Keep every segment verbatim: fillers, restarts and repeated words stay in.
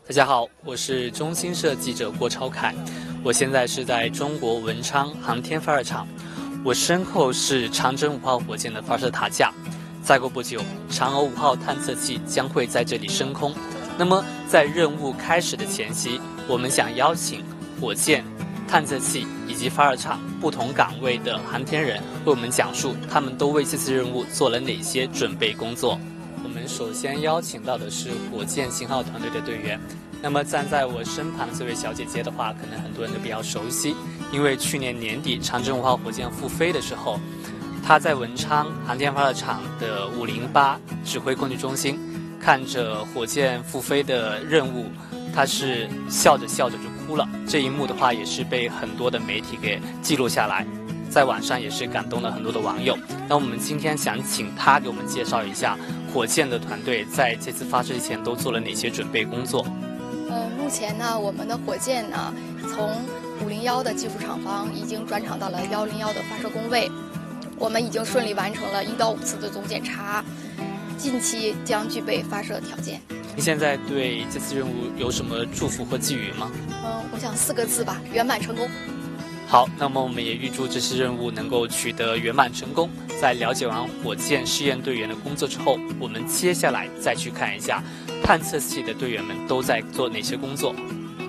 大家好，我是中新社记者郭超凯，我现在是在中国文昌航天发射场，我身后是长征五号火箭的发射塔架。再过不久，嫦娥五号探测器将会在这里升空。那么，在任务开始的前夕，我们想邀请火箭、探测器以及发射场不同岗位的航天人为我们讲述他们都为这次任务做了哪些准备工作。我们首先邀请到的是火箭信号团队的队员。那么站在我身旁的这位小姐姐的话，可能很多人都比较熟悉，因为去年年底长征五号火箭复飞的时候，她在文昌航天发射场的五零八指挥控制中心，看着火箭复飞的任务，她是笑着笑着就哭了。这一幕的话，也是被很多的媒体给记录下来，在网上也是感动了很多的网友。那我们今天想请她给我们介绍一下火箭的团队在这次发射之前都做了哪些准备工作。 呃，目前呢，我们的火箭呢，从五零幺的技术厂房已经转场到了幺零幺的发射工位，我们已经顺利完成了一到五次的总检查，近期将具备发射条件。 您现在对这次任务有什么祝福或寄语吗？ 嗯，我想四个字吧，圆满成功。 好，那么我们也预祝这次任务能够取得圆满成功。在了解完火箭试验队员的工作之后，我们接下来再去看一下探测器的队员们都在做哪些工作。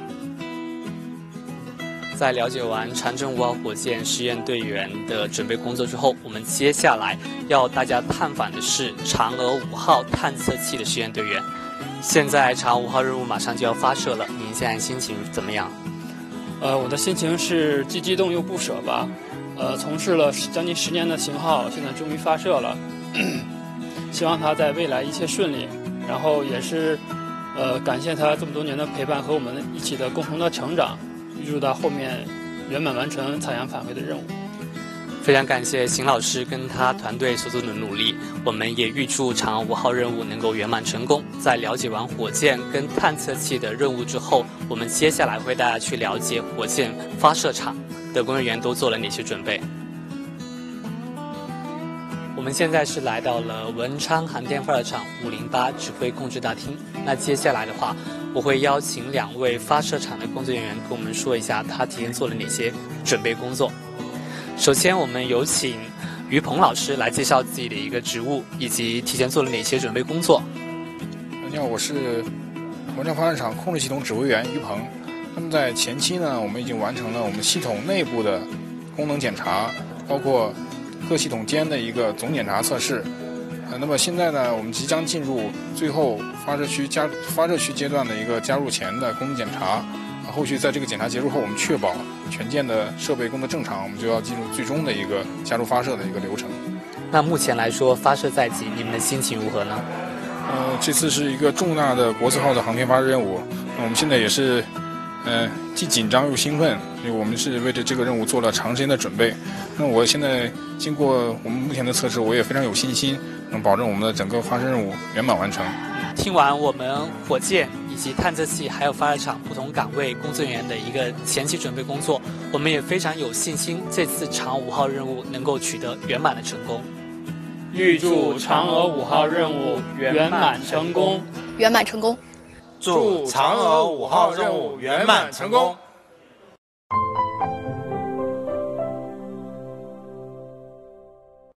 在了解完长征五号火箭试验队员的准备工作之后，我们接下来要大家探访的是嫦娥五号探测器的试验队员。现在嫦娥五号任务马上就要发射了，您现在心情怎么样？ 呃，我的心情是既激动又不舍吧。呃，从事了将近十年的型号，现在终于发射了，希望它在未来一切顺利。然后也是，呃，感谢他这么多年的陪伴和我们一起的共同的成长，预祝他后面圆满完成采样返回的任务。 非常感谢邢老师跟他团队所做的努力，我们也预祝嫦娥五号任务能够圆满成功。在了解完火箭跟探测器的任务之后，我们接下来会带大家去了解火箭发射场的工作人员都做了哪些准备。我们现在是来到了文昌航天发射场五零八指挥控制大厅。那接下来的话，我会邀请两位发射场的工作人员跟我们说一下他提前做了哪些准备工作。首先，我们有请于鹏老师来介绍自己的一个职务以及提前做了哪些准备工作。 你好，我是文昌发射场控制系统指挥员于鹏。那么在前期呢，我们已经完成了我们系统内部的功能检查，包括各系统间的一个总检查测试。呃，那么现在呢，我们即将进入最后发射区加发射区阶段的一个加入前的功能检查。后续在这个检查结束后，我们确保全舰的设备工作正常，我们就要进入最终的一个加入发射的一个流程。 那目前来说，发射在即，你们的心情如何呢？ 呃，这次是一个重大的国字号的航天发射任务，我们现在也是，呃，既紧张又兴奋，因为我们是为了这个任务做了长时间的准备。那我现在经过我们目前的测试，我也非常有信心，能保证我们的整个发射任务圆满完成。 听完我们火箭以及探测器还有发射场不同岗位工作人员的一个前期准备工作，我们也非常有信心这次嫦娥五号任务能够取得圆满的成功。 预祝嫦娥五号任务圆满成功， 圆满成功。 祝嫦娥五号任务圆满成功。